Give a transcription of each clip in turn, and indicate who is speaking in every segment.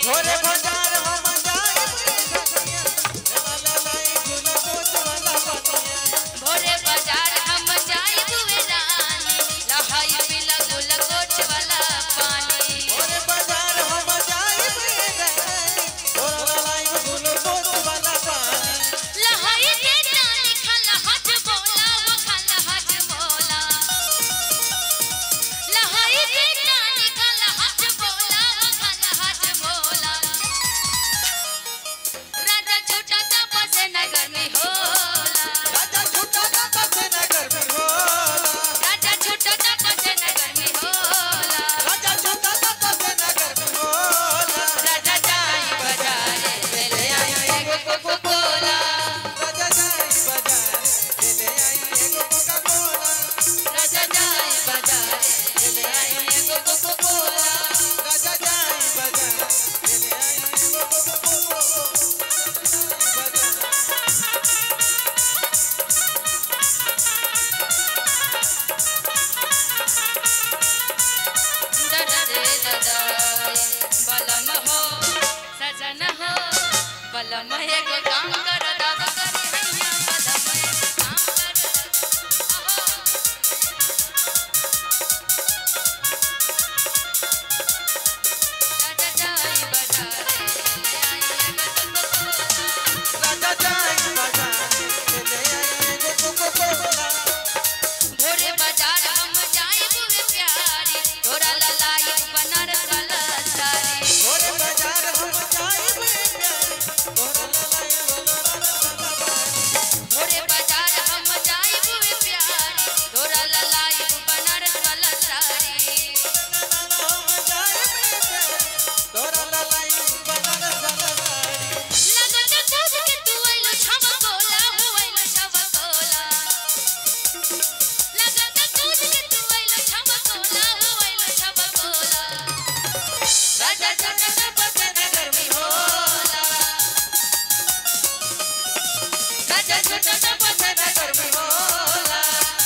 Speaker 1: भोरे बाजार हम जाए ला लाई गुल कोच वाला पानिया
Speaker 2: भोरे बाजार हम जाए बुए रानी लहाई पीला गुल कोच वाला पानी
Speaker 1: भोरे बाजार हम जाए ला लाई गुल कोच वाला पानी
Speaker 2: लहाई के रानी खाला हज बोला वो खाला हज बोला लहाई के रानी खाला हज बोला वो खाला हज बोला राजा छोटा चापा से नगर में होला
Speaker 1: राजा छोटा चापा से नगर में होला
Speaker 2: राजा छोटा चापा से नगर में होला
Speaker 1: राजा छोटा चापा से नगर में होला
Speaker 2: राजा जाई बाजारे ले आई एगो कोको कोला
Speaker 1: राजा जाई बाजार ले आई एगो कोका कोला
Speaker 2: राजा जाई बाजारे ले आई एगो कोको कोला
Speaker 1: राजा जाई बाजार ले आई एगो कोका कोला
Speaker 2: बलम हो सजन हो बलम एगो काम कर दादा करी हैया बलम एगो काम कर राजा जाई बाजारे ले आई एगो कोको कोला
Speaker 1: राजा जाई बाजार ले आई एगो कोका कोला
Speaker 2: भोरे बाजार हम जाए बुए प्यारी तोरा ललाई बनारस वाला साड़ी
Speaker 1: भोरे बाजार हम जाए प्यारी तोरा लाई
Speaker 2: भोरे बाजार हम जाए बुए प्यारी तोरा ललाई बनारस वाला साड़ी
Speaker 1: हम जाए प्यारी तोरा लाई बनारस वाला साड़ी
Speaker 2: लगन खोज के तू आइलो छम कोला हो आइलो छम कोला लगन खोज के तू आइलो छम कोला हो आइलो छम कोला राजा छोटा चापा से नगर में होला राजा छोटा चापा से नगर में होला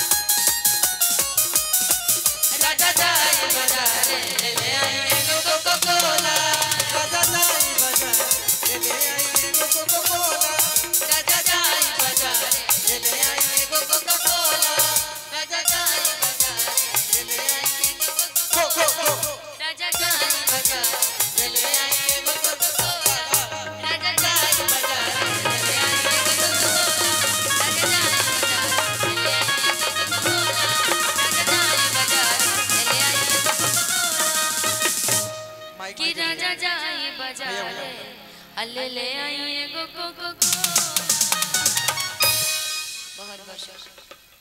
Speaker 2: राजा जाई बाजारे ले आई एगो कोको कोला
Speaker 1: राजा जाई बाजार ले आई एगो कोका कोला
Speaker 2: राजा जाई बाजारे ले आई एगो कोको कोला राजा जाई बाजारे ले आई एगो कोको
Speaker 1: को
Speaker 2: राजा जाई बाजारे ले आई एगो कोको कोला राजा जाई बाजारे ले आई एगो कोको कोला राजा जाई बाजारे ले आई एगो कोको कोला राजा जाई बाजारे ले आई एगो कोको कोला कि राजा जाई बाजारे अल्ले ले आई एगो कोको कोला बहुत बहुत